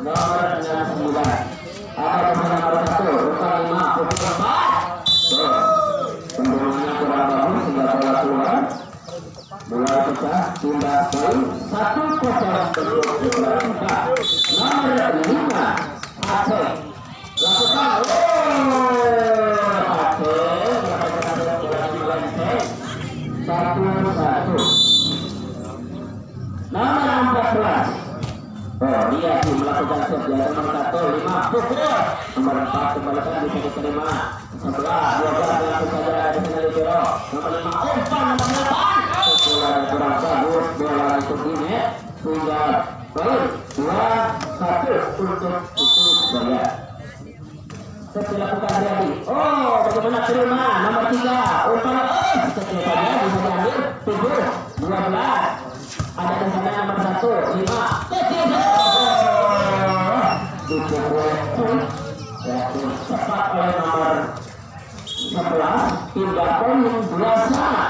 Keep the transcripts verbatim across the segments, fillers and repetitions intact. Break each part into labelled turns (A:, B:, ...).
A: nomor enam sembilan. Ada pemain nomor satu, umpan lima, pukul empat. Pendulunya kurang bagus sehingga bola keluar. Bola pecah, pindah poin satu kosong untuk bola pecah. Nomor lima, Aceh. Lakukan, oh, Aceh melakukan bola satu satu. Nomor empat belas. Oh, dia sih melakukan set di nomor satu lima pukul. Nomor empat kembalikan bisa diterima. Sebelah dua belas langsung saja di sana libero. Nomor lima umpan nomor delapan. Pukulan kurang bagus, bola itu ini tinggal poin dua satu untuk itu Jaya. Set dilakukan lagi. Oh, bagaimana terima nomor tiga umpan oh setiap saja bisa diambil tujuh dua belas. Ada di sana nomor satu lima kecil tujuh cepat oleh nomor sebelas pindah poin dua sama.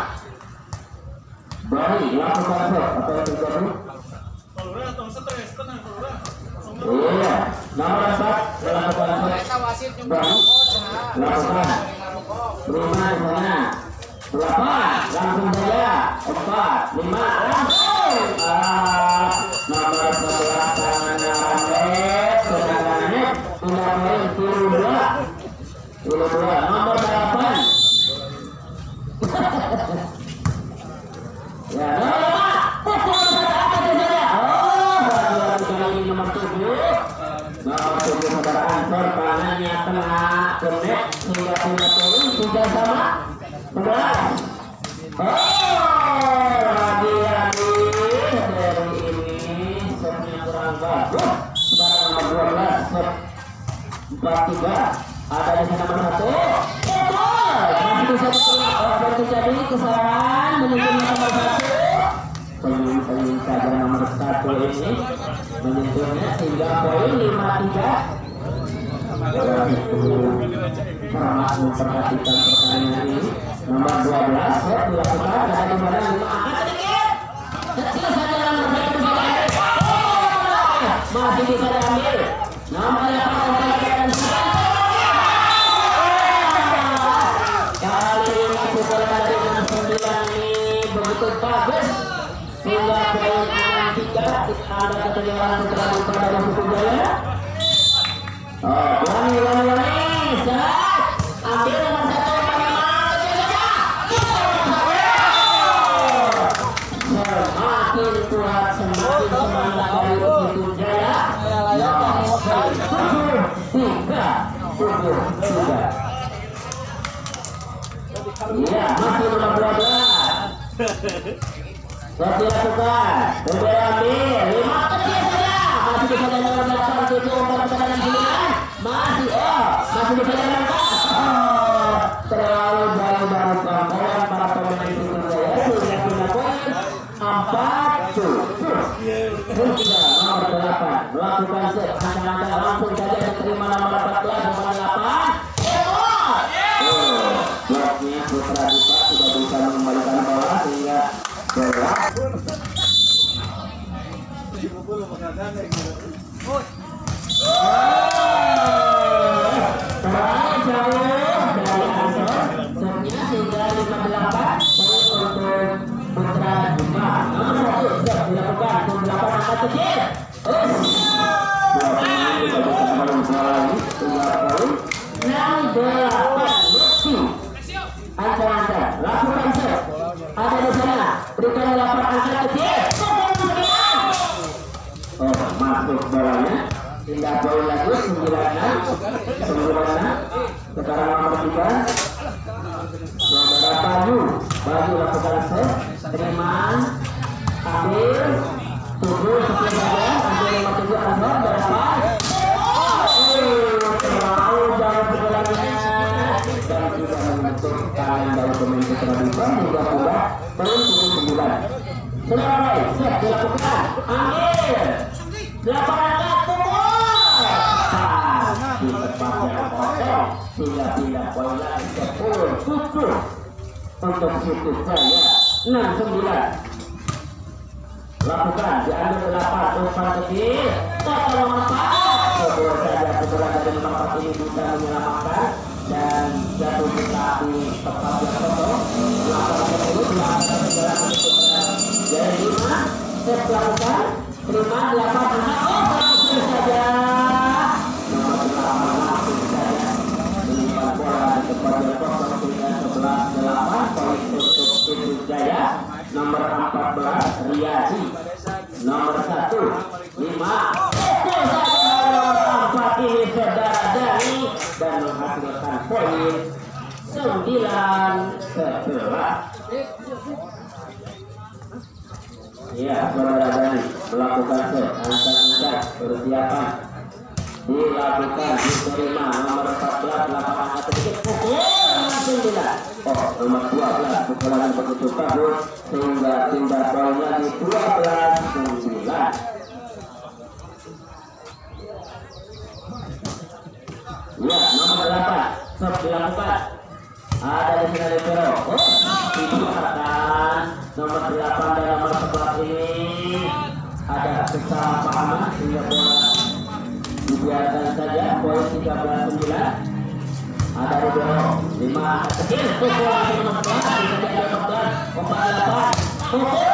A: Bali lakukan set apa yang terjadi? Iya, nomor empat melakukan set. Bali lakukan lima di sana. Delapan langsung saja empat lima langsung ah, nomor sebelas tangannya Randet tendangannya pindah poin kilo dua kilo dua nomor delapan ya nomor delapan pukul apa saja oh lagi kali nomor tujuh nomor tujuh saudara Ansor tangannya kena kenek hingga pindah poin tiga sama sebelas. Oh, lagi-lagi dari ini setnya kurang bagus. Sekarang nomor dua belas, set empat tiga. Ada di sana nomor satu. Betul. Masih bisa diterima terjadi kesalahan menyentuh nomor satu. Pengen-pengen saja nomor satu ini menyentuhnya sehingga poin lima tiga. Sangat memperhatikan pertandingan ini. Nomor dua belas set dilakukan ada di mana lima angkat sedikit kecil saja nomor satu masih bisa diambil nomor delapan dan kali ini pukulan dari nomor sembilan ini begitu bagus sehingga poin enam tiga ada keterjalanan keterlaluan pada Suku Jaya. Oh, wani wani wani set ambil nomor satu semakin kuat semakin semangat dari Suku Jaya. tujuh tiga tujuh tiga. Iya masih nomor dua belas. Set dilakukan udah ambil lima kecil saja masih bisa dengan delapan tujuh empat dan sembilan masih oh masih bisa dengan oh terlalu jauh-jauh gambaran para pemain Suku Jaya sudah punya poin empat tujuh. Sudah nomor delapan melakukan set angka-angka langsung saja diterima nomor empat belas nomor delapan. Oh bloknya Putra Dika sudah bisa mengembalikan bola sehingga bola terlalu jauh dari Ansor setnya sehingga lima delapan untuk Putra Dika. Nomor satu set dilakukan delapan angka kecil. Dua pemain juga bisa kembali bola lagi tinggal poin enam delapan. Lutfi Anca-Anca lakukan set ada di sana berikan delapan angka kecil. Oh masuk bolanya pindah poin lagi sembilan enam sembilan enam. Sekarang nomor tiga saudara Baju Baju lakukan set terima ambil tujuh sekian saja ambil nomor tujuh Ansor delapan. Terlalu jauh sekolahnya dan tidak membentuk tangan dari pemain Putra Dika hingga sudah poin tujuh sembilan. Saudara Roy set dilakukan ambil delapan angka pukul di tempat yang kosong sehingga pindah poin lagi sepuluh tujuh untuk Suku Jaya. Enam sembilan lakukan diambil delapan umpan kecil tak terlalu ini bisa menyelamatkan dan jatuh kita di tempat yang kosong. Lakukan dulu, lakukan segala bentuk jadi lima, set lakukan, terima delapan enam, oh langsung saja. Nomor delapan langsung saja menyimpan bola di tempat yang kosong dengan sebelas delapan poin untuk Tim Jaya. Nomor empat belas Riyadi, nomor satu lima. Ini saudara dari dan menghasilkan poin sembilan sebelas. Ya, saudara dari melakukan set angkat-angkat persiapan dilakukan diterima nomor empat belas delapan angkat sedikit pukul sembilan. Oh, nomor dua belas pukulan begitu bagus sehingga tindak poinnya di dua belas sembilan. Ya, nomor delapan stop dilakukan. Ada di sini Libero. Oh, dibuatkan nomor delapan dan nomor sebelas ini ada kesalahpahaman sehingga bola dibiarkan saja. Poin tiga belas sembilan. Ada Libero lima kecil pukulan nomor sebelas bisa jadi nomor empat delapan pukul.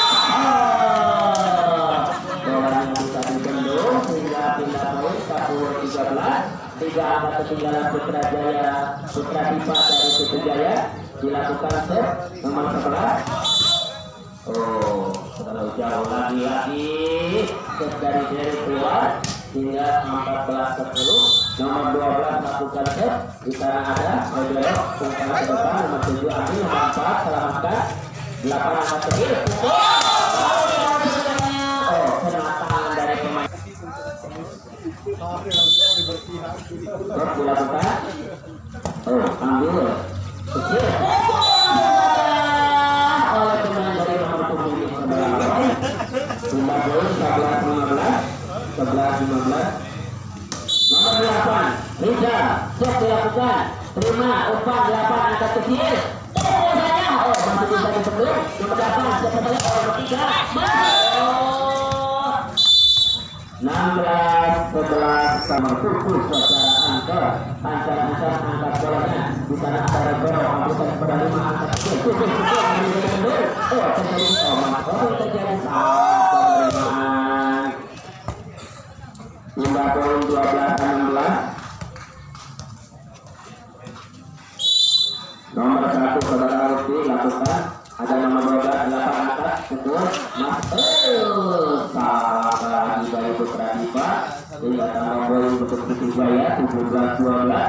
A: Bola yang bisa dibendung sehingga pindah poin satu tiga belas. Tiga angka ketinggalan Putra Jaya, Putra Dipa dari Putra Jaya dilakukan set nomor sebelas. Oh, terlalu jauh lagi-lagi set dari Jerry keluar hingga empat belas sepuluh. Nomor dua belas lakukan set di sana ada Rodero pungkal ke depan. Nomor tujuh ambil, nomor empat selamatkan delapan angka kecil. Oh, kena tangan dari pemain. Terus dilakukan. Oh, ambil kecil oleh pemain dari nomor tujuh sebelah bawah. Jumlah poin sebelas lima belas, sebelas lima belas. Nomor delapan Riza, set dilakukan. Terima umpan delapan angkat kecil. Oh, saja. Oh, masih bisa dibendung. Nomor delapan set kembali nomor tiga. enam belas sebelas sama pukul secara angka ancar-ancar angkat bolanya di sana ada Rebero ambilkan kepada lima angkat kecil pukul pukul mundur oh terjadi omat oh terjadi salah penerimaan jumlah poin dua belas enam belas. Nomor satu saudara Lutfi lakukan ada nomor dua belas delapan angkat pukul mas oh salah lagi dari Putra Dipa sehingga tambah poin untuk Putra Jaya tujuh belas dua belas.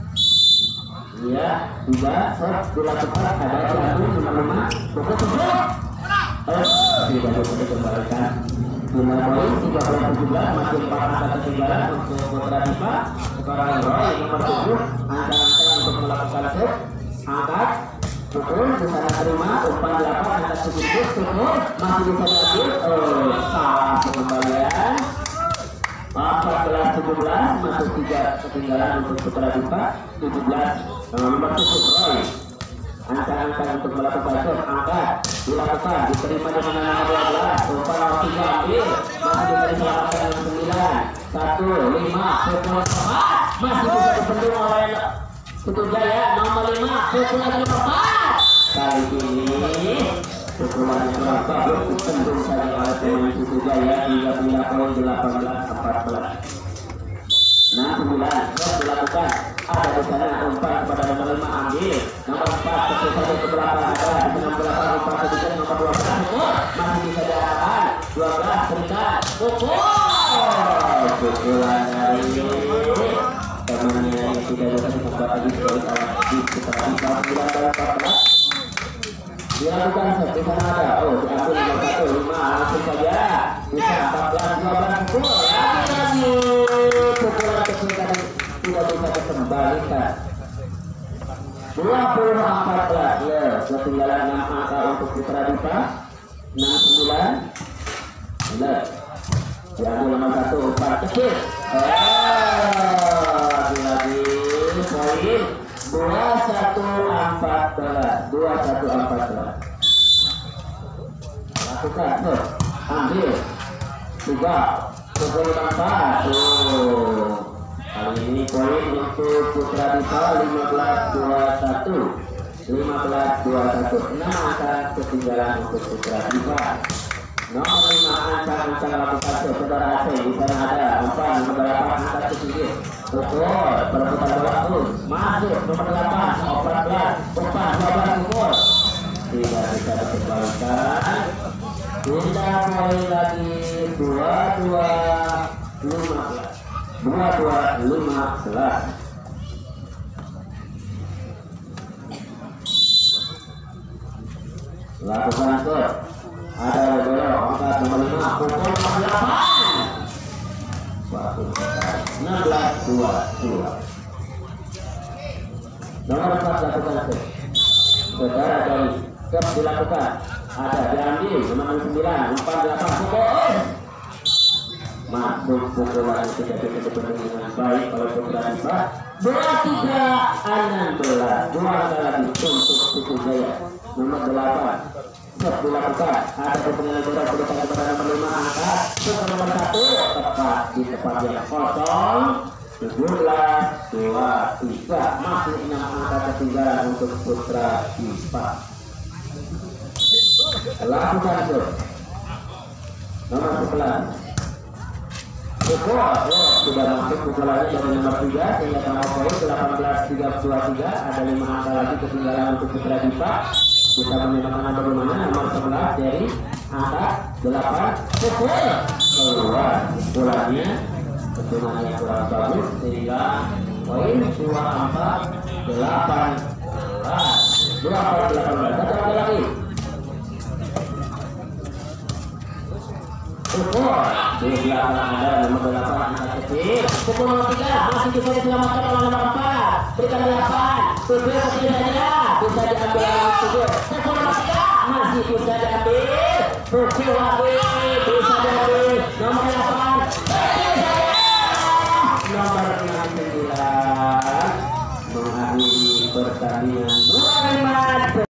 A: Ya juga set dilakukan ada satu nomor lima pukul tujuh oh tidak bisa dikembalikan jumlah poin tiga belas tujuh belas masih empat angka ketinggalan untuk Putra Dipa. Sekarang Roy nomor tujuh angka-angka untuk melakukan set angkat pukul di sana terima umpan delapan angkat sedikit pukul masih bisa diambil oh salah pengembalian empat belas tujuh belas masuk tiga ketinggalan untuk Putra Dipa tujuh belas nomor tujuh Roy angka-angka untuk melakukan set angkat dilakukan diterima dengan nomor dua belas umpan nomor tiga ambil masih bisa diselamatkan dengan sembilan satu lima pukul empat masih bisa dibendung oleh Putra Jaya nomor lima pukulan nomor empat kali ini pukulan nomor bagus dibendung saja oleh pemain Putra Jaya hingga pindah poin delapan belas empat belas. Nah sembilan terus dilakukan ada di sana umpan kepada nomor lima ambil nomor empat kecil saja ke belakang ada di enam belas umpan sedikit nomor dua belas pukul masih bisa diarahkan dua belas berikan pukul pukulan dari temannya yang tidak bisa dibuat lagi dari alat di Putra Dipa sembilan kali empat belas dilakukan set di sana ada oh diambil nomor satu lima langsung saja bisa empat belas dua belas pukul lagi-lagi pukulan kecil tadi tidak bisa dikembalikan dua puluh empat belas ya ketinggalan enam angka untuk Putra Dipa enam sembilan belas diambil nomor satu umpan kecil lagi poin dua satu empat belas dua satu empat belas lakukan tuh ambil tiga pukul empat tuh Kali ini poin untuk Putra Dipa lima belas dua puluh satu. lima belas dua puluh satu. enam angka ketinggalan untuk Putra Dipa. Nomor lima ancang-ancang lakukan saudara A C. Di sana ada umpan nomor delapan angkat ke pinggir. Pukul perebutan bola terus masuk nomor delapan empat belas umpan dua belas pukul tidak bisa dikembalikan. Sudah poin lagi dua dua lima belas dua dua lima belas. Lakukan shot. Ada Lebero angkat nomor lima pukul nomor delapan. enam belas dua puluh dua. Nomor empat lakukan shot. Saudara dari shot dilakukan. Ada diambil nomor sembilan empat delapan pukul. Masuk pukulan tidak betul-betul dengan baik oleh Putra Dipa. dua tiga enam belas. Dua kali lagi untuk Suku Jaya. Nomor delapan shot dilakukan. Ada pukulan bola berikan kepada nomor lima angkat ke nomor satu tepat di tempat yang kosong. tujuh belas dua tiga. Masih enam angka ketinggalan untuk Putra Dipa. Lakukan shot. Nomor sebelas pukul, oh, sudah masuk pukulannya dari nomor tiga sehingga sama poin delapan belas tiga puluh tiga. Ada lima angka lagi ketinggalan untuk Putra Dipa. Kita menyamakan bagaimana nomor sebelas dari angka delapan pukul keluar pukulannya tentunya kurang bagus sehingga poin dua empat delapan belas dua empat delapan belas. Satu lagi pukul di belakang ada nomor delapan angka kecil. Pukul nomor tiga masih bisa diselamatkan oleh nomor empat. Berikan delapan. Tujuh kecil saja bisa diambil oleh tujuh. Pukul nomor tiga masih bisa diambil. Pukul lagi bisa diambil nomor delapan. Nomor enam sembilan mengakhiri pertandingan dua lima.